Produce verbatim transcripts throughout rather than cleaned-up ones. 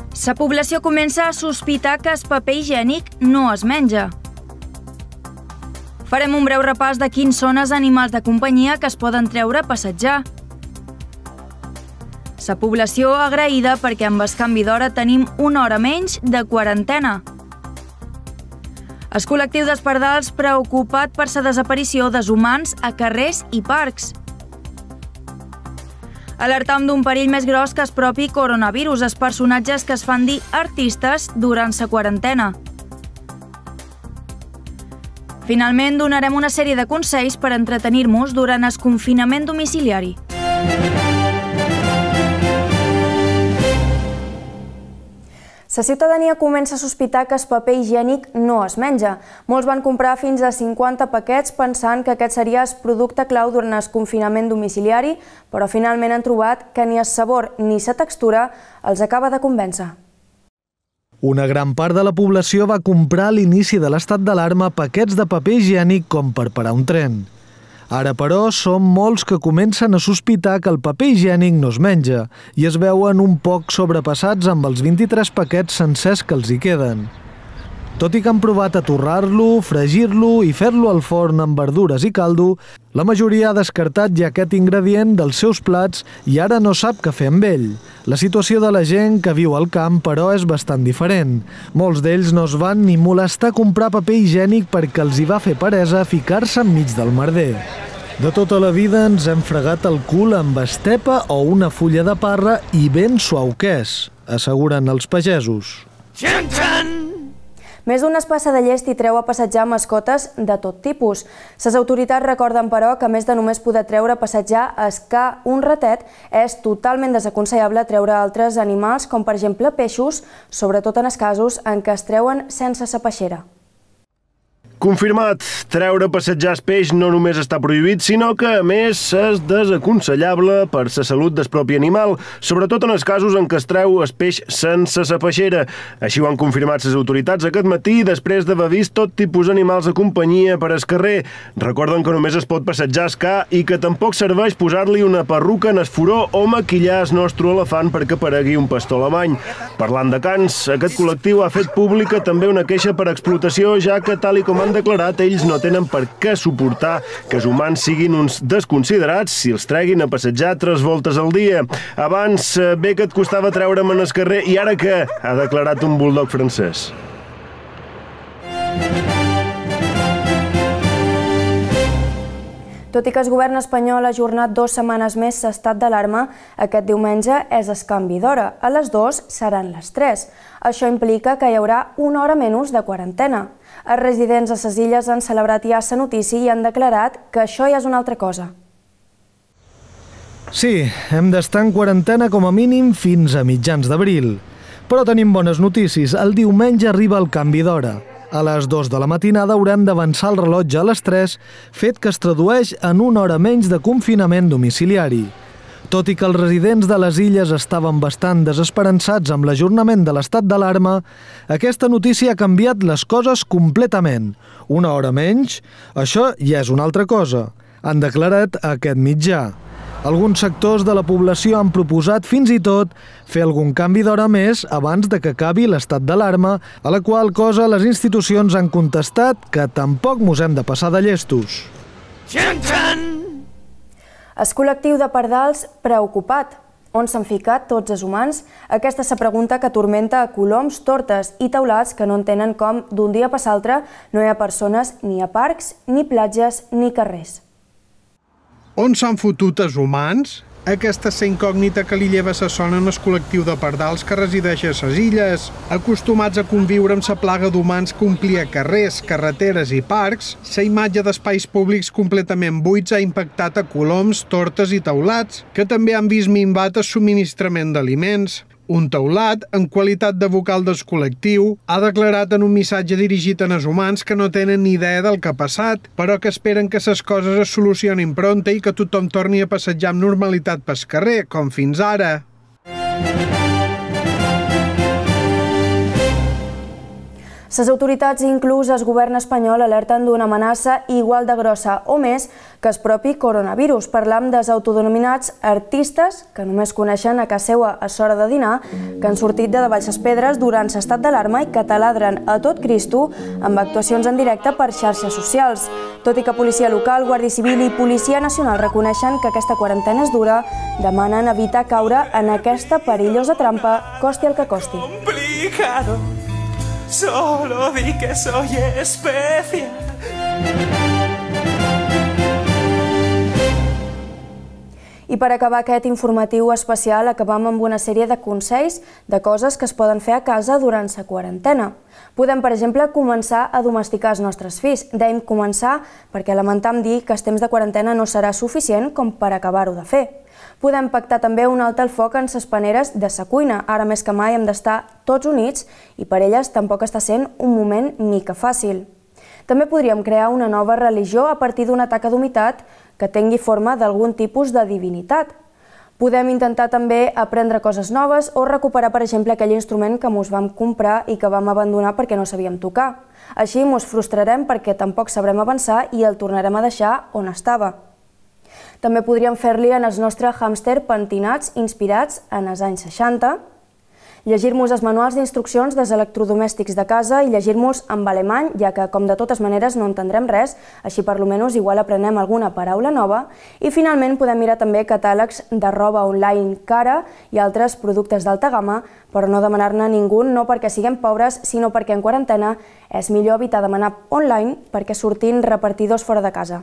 La població comença a sospitar que el paper higiènic no es menja. Farem un breu repàs de quins són els animals de companyia que es poden treure a passejar. La població agraïda perquè amb el canvi d'hora tenim una hora menys de quarantena. El col·lectiu dels pardals preocupat per la desaparició dels humans a carrers i parcs. Alertam d'un perill més gros que el propi coronavirus, els personatges que es fan dir artistes durant la quarantena. Finalment, donarem una sèrie de consells per entretenir-nos durant el confinament domiciliari. La ciutadania comença a sospitar que el paper higiènic no es menja. Molts van comprar fins a cinquanta paquets pensant que aquest seria el producte clau durant el confinament domiciliari, però finalment han trobat que ni el sabor ni la textura els acaba de convèncer. Una gran part de la població va comprar a l'inici de l'estat d'alarma paquets de paper higiènic com per parar un tren. Ara, però, són molts que comencen a sospitar que el paper higiènic no es menja i es veuen un poc sobrepassats amb els vint-i-tres paquets sencers que els hi queden. Tot i que han provat a torrar-lo, fregir-lo i fer-lo al forn amb verdures i caldo, la majoria ha descartat ja aquest ingredient dels seus plats i ara no sap què fer amb ell. La situació de la gent que viu al camp, però, és bastant diferent. Molts d'ells no es van ni molestar a comprar paper higiènic perquè els hi va fer peresa ficar-se enmig del merder. De tota la vida ens hem fregat el cul amb estepa o una fulla de parra i ben suau que és, asseguren els pagesos. Més d'un es passa de llest i treu a passejar mascotes de tot tipus. Les autoritats recorden, però, que a més de només poder treure a passejar escar un ratet, és totalment desaconsellable treure altres animals, com per exemple peixos, sobretot en els casos en què es treuen sense sa peixera. Confirmat, treure a passejar el peix no només està prohibit, sinó que, a més, és desaconsellable per la salut del propi animal, sobretot en els casos en què es treu el peix sense sa peixera. Així ho han confirmat les autoritats aquest matí després d'haver vist tot tipus d'animals de companyia per al carrer. Recorden que només es pot passejar escar i que tampoc serveix posar-li una perruca en el furó o maquillar el nostre elefant perquè aparegui un pastor alemany. Parlant de cans, aquest col·lectiu ha fet pública també una queixa per explotació, ja que, tal i com han declarat, ells no tenen per què suportar que els humans siguin uns desconsiderats si els treguin a passejar tres voltes al dia. Abans bé que et costava treure'm en el carrer i ara què? Ha declarat un bulldog francès. Tot i que el govern espanyol ha ajornat dues setmanes més l'estat d'alarma, aquest diumenge és el canvi d'hora. A les dues seran les tres. Això implica que hi haurà una hora menys de quarantena. Els residents a les illes han celebrat ja la notícia i han declarat que això ja és una altra cosa. Sí, hem d'estar en quarantena com a mínim fins a mitjans d'abril. Però tenim bones notícies. El diumenge arriba el canvi d'hora. A les dues de la matinada haurem d'avançar el rellotge a les tres, fet que es tradueix en una hora menys de confinament domiciliari. Tot i que els residents de les illes estaven bastant desesperançats amb l'ajornament de l'estat d'alarma, aquesta notícia ha canviat les coses completament. Una hora menys? Això ja és una altra cosa, han declarat aquest mitjà. Alguns sectors de la població han proposat fins i tot fer algun canvi d'hora més abans de que acabi l'estat d'alarma, a la qual cosa les institucions han contestat que tampoc mos hem de passar de llestos. El col·lectiu de pardals preocupat. On s'han ficat tots els humans? Aquesta és la pregunta que atormenta a coloms, tortes i teulats que no entenen com d'un dia per l'altre no hi ha persones ni a parcs, ni platges, ni carrers. On s'han fotut els humans? Aquesta és la incògnita que li lleva la son en el col·lectiu de pardals que resideix a les illes. Acostumats a conviure amb la plaga d'humans que omplia carrers, carreteres i parcs, la imatge d'espais públics completament buits ha impactat a coloms, tortes i teulats, que també han vist minvat el subministrament d'aliments. Un teulat, en qualitat de vocal del col·lectiu, ha declarat en un missatge dirigit als humans que no tenen ni idea del que ha passat, però que esperen que les coses es solucionin pronta i que tothom torni a passejar amb normalitat pel carrer, com fins ara. Les autoritats i inclús el govern espanyol alerten d'una amenaça igual de grossa o més que el propi coronavirus. Parlam dels autodenominats artistes que només coneixen a casa seva a l'hora de dinar, que han sortit de davall les pedres durant l'estat d'alarma i que taladren a tot Cristo amb actuacions en directe per xarxes socials. Tot i que policia local, Guàrdia Civil i Policia Nacional reconeixen que aquesta quarantena és dura, demanen evitar caure en aquesta perillosa trampa, costi el que costi. Solo di que soy especial. I per acabar aquest informatiu especial acabam amb una sèrie de consells de coses que es poden fer a casa durant la quarantena. Podem, per exemple, començar a domesticar els nostres fills. Dèiem començar perquè lamentam dir que el temps de quarantena no serà suficient com per acabar-ho de fer. Podem pactar també un altre al foc en les paneres de la cuina. Ara més que mai hem d'estar tots units i per elles tampoc està sent un moment mica fàcil. També podríem crear una nova religió a partir d'una taca d'humitat que tingui forma d'algun tipus de divinitat. Podem intentar també aprendre coses noves o recuperar, per exemple, aquell instrument que mos vam comprar i que vam abandonar perquè no sabíem tocar. Així mos frustrarem perquè tampoc sabrem avançar i el tornarem a deixar on estava. També podríem fer-li en els nostres hàmster pentinats inspirats en els anys seixanta, llegir-nos els manuals d'instruccions dels electrodomèstics de casa i llegir-nos en alemany, ja que, com de totes maneres, no entendrem res, així per almenys igual aprenem alguna paraula nova, i finalment podem mirar també catàlegs de roba online cara i altres productes d'alta gamma, però no demanar-ne a ningú, no perquè siguem pobres, sinó perquè en quarantena és millor evitar demanar online perquè sortin repartidors fora de casa.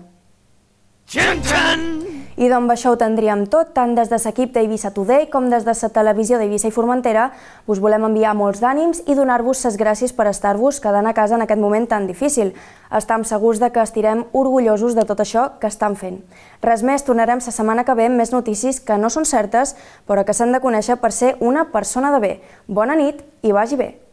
I doncs això ho tindríem tot, tant des de l'equip d'Eivissa Today com des de la televisió d'Eivissa i Formentera. Us volem enviar molts d'ànims i donar-vos les gràcies per estar-vos quedant a casa en aquest moment tan difícil. Estam segurs que estirem orgullosos de tot això que estan fent. Res més, tornarem la setmana que ve amb més notícies que no són certes, però que s'han de conèixer per ser una persona de bé. Bona nit i vagi bé!